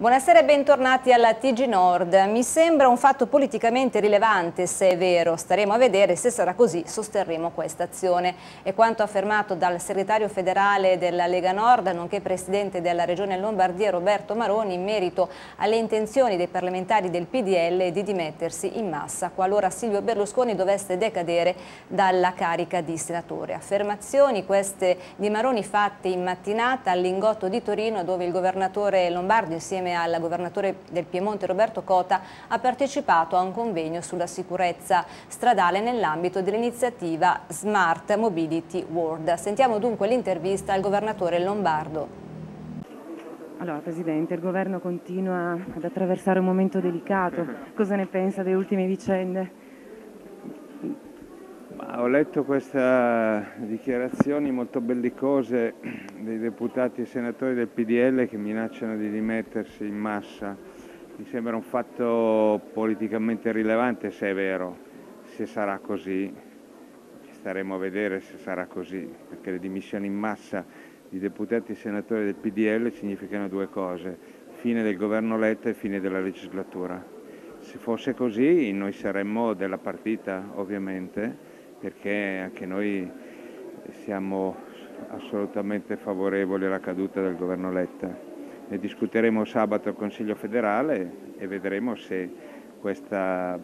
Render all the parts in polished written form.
Buonasera e bentornati alla TG Nord. Mi sembra un fatto politicamente rilevante, se è vero. Staremo a vedere. Se sarà così sosterremo questa azione. È quanto affermato dal segretario federale della Lega Nord, nonché presidente della Regione Lombardia Roberto Maroni, in merito alle intenzioni dei parlamentari del PDL di dimettersi in massa qualora Silvio Berlusconi dovesse decadere dalla carica di senatore. Affermazioni queste di Maroni fatte in mattinata al Lingotto di Torino, dove il governatore lombardo insieme al governatore del Piemonte Roberto Cota ha partecipato a un convegno sulla sicurezza stradale nell'ambito dell'iniziativa Smart Mobility World. Sentiamo dunque l'intervista al governatore lombardo. Allora, Presidente, il governo continua ad attraversare un momento delicato. Cosa ne pensa delle ultime vicende? Ho letto queste dichiarazioni molto bellicose dei deputati e senatori del PDL che minacciano di dimettersi in massa. Mi sembra un fatto politicamente rilevante, se è vero. Se sarà così, staremo a vedere se sarà così, perché le dimissioni in massa di deputati e senatori del PDL significano due cose: fine del governo Letta e fine della legislatura. Se fosse così noi saremmo della partita, ovviamente, perché anche noi siamo assolutamente favorevoli alla caduta del governo Letta. Ne discuteremo sabato al Consiglio federale e vedremo se questa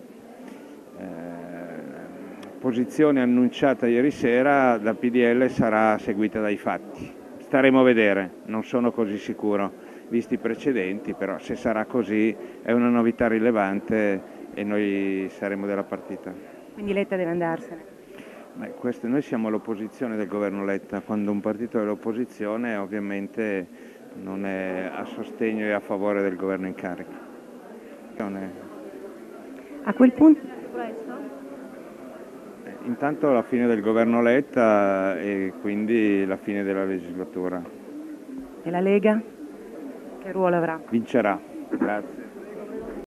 posizione annunciata ieri sera da PDL sarà seguita dai fatti. Staremo a vedere, non sono così sicuro, visti i precedenti, però se sarà così è una novità rilevante e noi saremo della partita. Quindi Letta deve andarsene? Noi siamo l'opposizione del governo Letta. Quando un partito è l'opposizione ovviamente non è a sostegno e a favore del governo in carica. A quel punto... Intanto la fine del governo Letta e quindi la fine della legislatura. E la Lega? Che ruolo avrà? Vincerà. Grazie.